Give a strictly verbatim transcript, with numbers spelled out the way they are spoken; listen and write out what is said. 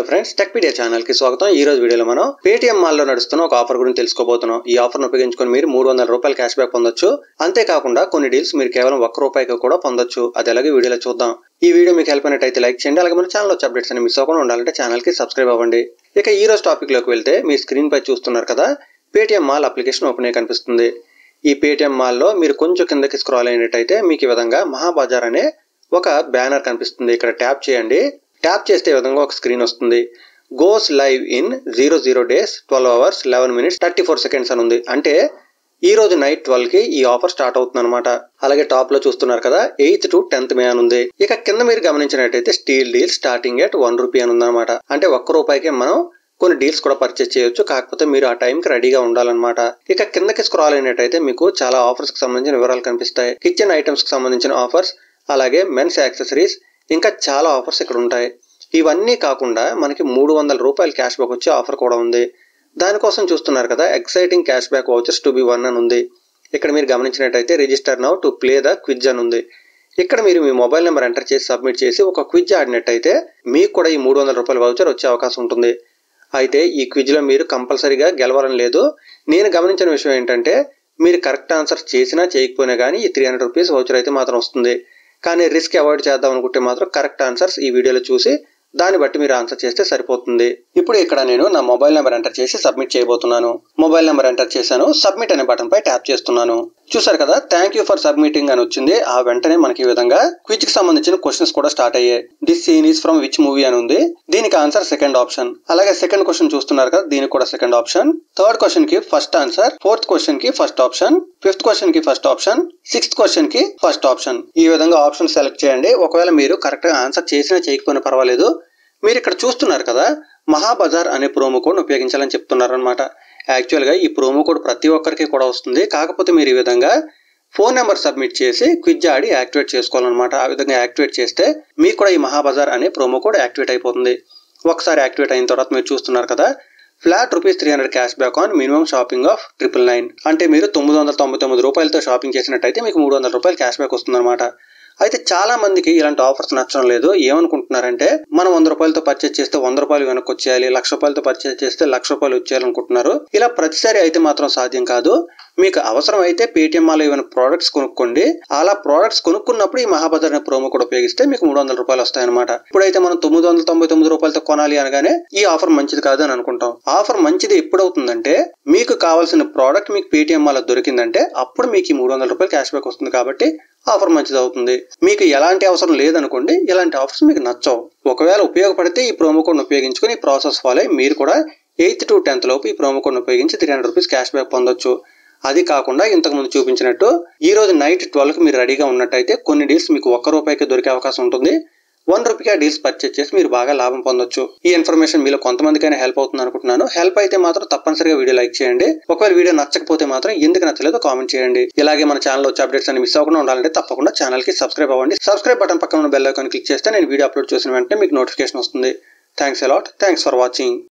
Friends, Techpedia channel కి స్వాగతం. ఈ రోజు వీడియోలో మనం పేటిఎం మాల్ లో నడుస్తున్న ఒక ఆఫర్ గురించి తెలుసుకోబోతున్నాం. ఈ ఆఫర్ ను ఉపయోగించుకొని మీరు మూడు వందల రూపాయలు క్యాష్ బ్యాక్ పొందొచ్చు. అంతేకాకుండా కొన్ని డీల్స్ మీరు కేవలం ఒక్క రూపాయికి కూడా పొందొచ్చు. అది ఎలాగో వీడియోలో చూద్దాం. ఈ వీడియో మీకు హెల్ప్ అయినట్టయితే లైక్ చేయండి. అలాగే మన ఛానల్ వచ్చే అప్డేట్స్ అన్ని మిస్ అవ్వకుండా ఉండాలంటే ఛానల్ కి సబ్స్క్రైబ్ అవ్వండి. ఇక ఈ రోజు టాపిక్ లోకి వెళ్తే మీ స్క్రీన్ పై చూస్తున్నారు కదా, పేటిఎం మాల్ అప్లికేషన్ ఓపెన్ అయ్యి కనిపిస్తుంది. ఈ పేటిఎం మాల్ లో మీరు కొంచెం కిందకి స్క్రాల్ అయినట్టయితే మీకు ఈ విధంగా మహాబజార్ అనే ఒక బ్యానర్ కనిపిస్తుంది. ఇక్కడ ట్యాప్ చేయండి. ట్యాప్ చేస్తే ఈ విధంగా ఒక స్క్రీన్ వస్తుంది. Goes live in zero zero days twelve hours eleven minutes thirty four seconds అని ఉంది. అంటే ఈ రోజు నైట్ ట్వెల్వ్ కి ఈ ఆఫర్ స్టార్ట్ అవుతుంది అనమాట. అలాగే టాప్ లో చూస్తున్నారు కదా, ఎయిత్ టు టెన్త్ మే అని ఉంది. ఇక కింద మీరు గమనించినట్టయితే steal deal starting at one rupee అని ఉంది అనమాట. అంటే ఒక్క రూపాయికి మనం కొన్ని డీల్స్ కూడా పర్చేస్ చేయొచ్చు. కాకపోతే మీరు ఆ టైం కి రెడీగా ఉండాలన్నమాట. ఇక కిందకి స్క్రాల్ అయినట్టయితే మీకు చాలా ఆఫర్స్ కి సంబంధించిన వివరాలు కనిపిస్తాయి. కిచెన్ ఐటమ్స్ కి సంబంధించిన ఆఫర్స్, అలాగే మెన్స్ యాక్సెసరీస్, ఇంకా చాలా ఆఫర్స్ ఇక్కడ ఉంటాయి. ఇవన్నీ కాకుండా మనకి మూడు వందల రూపాయల క్యాష్ బ్యాక్ వచ్చే ఆఫర్ కూడా ఉంది. దానికోసం చూస్తున్నారు కదా, exciting cash back vouchers to be won అని ఉంది. ఇక్కడ మీరు గమనించినట్టయితే register now to play the quiz అని ఉంది. ఇక్కడ మీరు మీ మొబైల్ నెంబర్ ఎంటర్ చేసి సబ్మిట్ చేసి ఒక క్విజ్ ఆడినట్టయితే మీకు కూడా ఈ మూడు వందల రూపాయల వౌచర్ వచ్చే అవకాశం ఉంటుంది. అయితే ఈ క్విజ్ లో మీరు కంపల్సరీగా గెలవాలని లేదు. నేను గమనించిన విషయం ఏంటంటే, మీరు కరెక్ట్ ఆన్సర్ చేసినా చేయకపోయినా కానీ ఈ త్రీ హండ్రెడ్ రూపీస్ వౌచర్ అయితే మాత్రం వస్తుంది. కానీ రిస్క్ అవాయిడ్ చేద్దాం అనుకుంటే మాత్రం కరెక్ట్ ఆన్సర్స్ ఈ వీడియోలో చూసి దాన్ని బట్టి మీరు ఆన్సర్ చేస్తే సరిపోతుంది. ఇప్పుడు ఇక్కడ నేను నా మొబైల్ నెంబర్ ఎంటర్ చేసి సబ్మిట్ చేయబోతున్నాను. మొబైల్ నెంబర్ ఎంటర్ చేశాను. సబ్మిట్ అనే బటన్ పై ట్యాప్ చేస్తున్నాను. చూసారు కదా, థ్యాంక్ యూ ఫర్ సబ్మిటింగ్ అని వచ్చింది. ఆ వెంటనే మనకి ఈ విధంగా క్విజ్ కి సంబంధించిన క్వశ్చన్స్ కూడా స్టార్ట్ అయ్యాయి. This scene is from which movie అని ఉంది. దీనికి ఆన్సర్ సెకండ్ ఆప్షన్. అలాగే సెకండ్ క్వశ్చన్ చూస్తున్నారు కదా, దీనికి కూడా సెకండ్ ఆప్షన్. థర్డ్ క్వశ్చన్ కి ఫస్ట్ ఆన్సర్, ఫోర్త్ క్వశ్చన్ కి ఫస్ట్ ఆప్షన్, ఫిఫ్త్ క్వశ్చన్ కి ఫస్ట్ ఆప్షన్, సిక్స్త్ క్వశ్చన్ కి ఫస్ట్ ఆప్షన్. ఈ విధంగా ఆప్షన్ సెలెక్ట్ చేయండి. ఒకవేళ మీరు కరెక్ట్ గా ఆన్సర్ చేసినా చేయకపోయినా పర్వాలేదు. మీరు ఇక్కడ చూస్తున్నారు కదా, మహాబజార్ అనే ప్రోమో కోడ్ ఉపయోగించాలని చెప్తున్నారు అనమాట. యాక్చువల్ గా ఈ ప్రోమో కోడ్ ప్రతి ఒక్కరికి కూడా వస్తుంది. కాకపోతే మీరు ఈ విధంగా ఫోన్ నెంబర్ సబ్మిట్ చేసి క్విజ్ ఆడి యాక్టివేట్ చేసుకోవాలన్నమాట. ఆ విధంగా యాక్టివేట్ చేస్తే మీకు కూడా ఈ మహాబజార్ అనే ప్రోమో కోడ్ యాక్టివేట్ అయిపోతుంది. ఒకసారి యాక్టివేట్ అయిన తర్వాత మీరు చూస్తున్నారు కదా, flat rupees three hundred cash back on minimum shopping of triple nine. అంటే మీరు తొమ్మిది వందల తొంభై తొమ్మిది రూపాయలతో షాపింగ్ చేసినట్టయితే మీకు మూడు వందల రూపాయలు క్యాష్ బ్యాక్ వస్తుంది అనమాట. అయితే చాలా మందికి ఇలాంటి ఆఫర్స్ నచ్చడం లేదు. ఏమనుకుంటున్నారంటే, మనం వంద రూపాయలతో పర్చేస్ చేస్తే వంద రూపాయలు వెనక్కి వచ్చేయాలి, లక్ష రూపాయలతో పర్చేస్ చేస్తే లక్ష రూపాయలు వచ్చేయాలనుకుంటున్నారు. ఇలా ప్రతిసారి అయితే మాత్రం సాధ్యం కాదు. మీకు అవసరం అయితే పేటిఎం మాల్ ఏమైనా ప్రోడక్ట్స్ కొనుక్కోండి. అలా ప్రోడక్ట్స్ కొనుక్కున్నప్పుడు ఈ మహాబజార్ అనే ప్రోమో కూడా ఉపయోగిస్తే మీకు మూడు వందల రూపాయలు వస్తాయన్నమాట. ఇప్పుడైతే మనం తొమ్మిది వందల తొంభై తొమ్మిది రూపాయలతో కొనాలి అనగానే ఈ ఆఫర్ మంచిది కాదు అని అనుకుంటాం. ఆఫర్ మంచిది ఎప్పుడవుతుందంటే, మీకు కావాల్సిన ప్రోడక్ట్ మీకు పేటిఎం మాల్ దొరికిందంటే అప్పుడు మీకు ఈ మూడు వందల రూపాయలు క్యాష్ బ్యాక్ వస్తుంది. కాబట్టి ఆఫర్ మంచిది అవుతుంది. మీకు ఎలాంటి అవసరం లేదనుకోండి, ఇలాంటి ఆఫర్స్ మీకు నచ్చవు. ఒకవేళ ఉపయోగపడితే ఈ ప్రోమో కోడ్ ఉపయోగించుకుని ఈ ప్రాసెస్ ఫాలో అయ్యి మీరు కూడా ఎయిత్ టు టెన్త్ లోపు ఈ ప్రోమో కోడ్ ఉపయోగించి three hundred rupees cash back పొందొచ్చు. అది కాకుండా ఇంతకు ముందు చూపించినట్టు ఈ రోజు నైట్ ట్వెల్వ్ కి మీరు రెడీగా ఉన్నట్టయితే కొన్ని డీల్స్ మీకు ఒక్క రూపాయికి దొరికే అవకాశం ఉంటుంది. వన్ రూపీకి ఆ డీల్స్ పర్చేస్ చేసి మీరు బాగా లాభం పొందొచ్చు. ఈ ఇన్ఫర్మేషన్ మీలో కొంతమందికైనా హెల్ప్ అవుతుంది అనుకుంటున్నాను. హెల్ప్ అయితే మాత్రం తప్పనిసరిగా వీడియో లైక్ చేయండి. ఒకవేళ వీడియో నచ్చకపోతే మాత్రం ఎందుకు నచ్చలేదో కామెంట్ చేయండి. ఇలాగే మన ఛానల్ వచ్చే అప్డేట్స్ అన్ని మిస్ అవ్వకుండా ఉండాలంటే తప్పకుండా ఛానల్ కి సబ్స్క్రైబ్ అవ్వండి. సబ్స్క్రైబ్ బటన్ పక్కన ఉన్న బెల్ ఐకాన్ క్లిక్ చేస్తే నేను వీడియో అప్లోడ్ చేసిన వెంటనే మీకు నోటిఫికేషన్ వస్తుంది. Thanks a lot. Thanks for watching.